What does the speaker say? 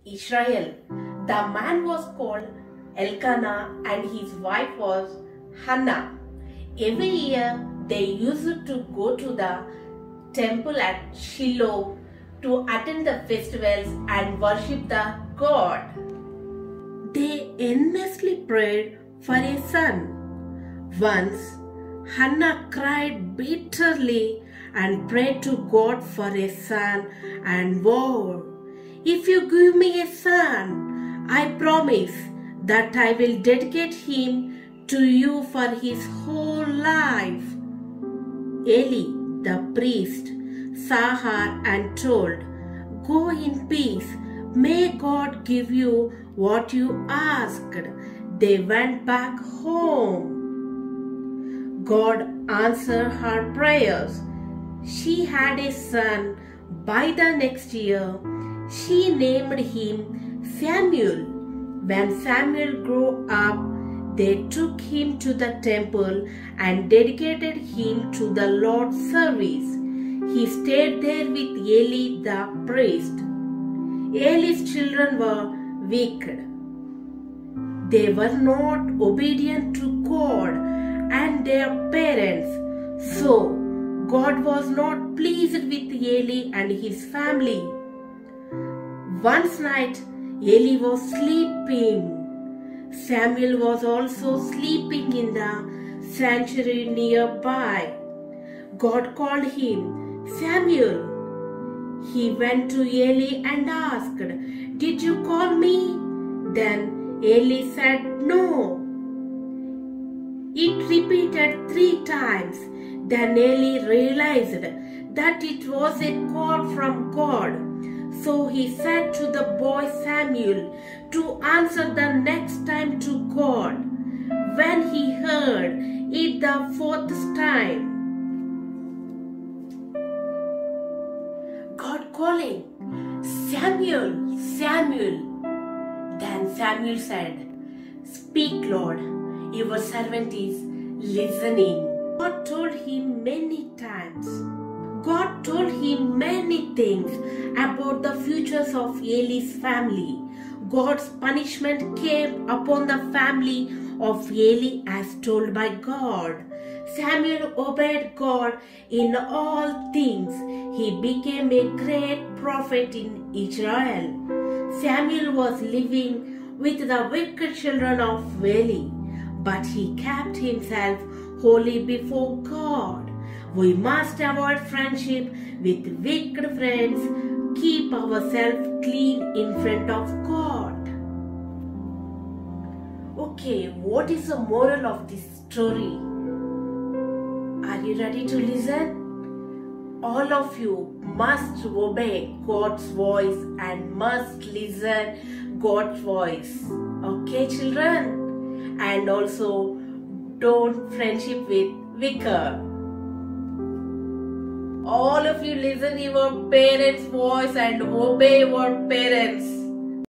Israel. The man was called Elkanah and his wife was Hannah. Every year they used to go to the temple at Shiloh to attend the festivals and worship the God. They earnestly prayed for a son. Once, Hannah cried bitterly and prayed to God for a son and vowed, "If you give me a son, I promise that I will dedicate him to you for his whole life." Eli, the priest, saw her and told, "Go in peace. May God give you what you asked." They went back home. God answered her prayers. She had a son. By the next year, she named him Samuel. When Samuel grew up, they took him to the temple and dedicated him to the Lord's service. He stayed there with Eli the priest. Eli's children were wicked. They were not obedient to God and their parents. So, God was not pleased with Eli and his family. One night, Eli was sleeping. Samuel was also sleeping in the sanctuary nearby. God called him, "Samuel." He went to Eli and asked, "Did you call me?" Then Eli said, "No." It repeated 3 times. Then Eli realized that it was a call from God. So he said to the boy Samuel to answer the next time to God. When he heard it the 4th time, God calling, "Samuel, Samuel." Then Samuel said, "Speak, Lord, your servant is listening." God told him many times. God told him many things about the futures of Eli's family. God's punishment came upon the family of Eli as told by God. Samuel obeyed God in all things. He became a great prophet in Israel. Samuel was living with the wicked children of Eli, but he kept himself holy before God. We must avoid friendship with wicked friends. Keep ourselves clean in front of God. Okay, what is the moral of this story? Are you ready to listen? All of you must obey God's voice and must listen God's voice. Okay, children? And also don't friendship with wicked. All of you listen your parents' voice and obey your parents.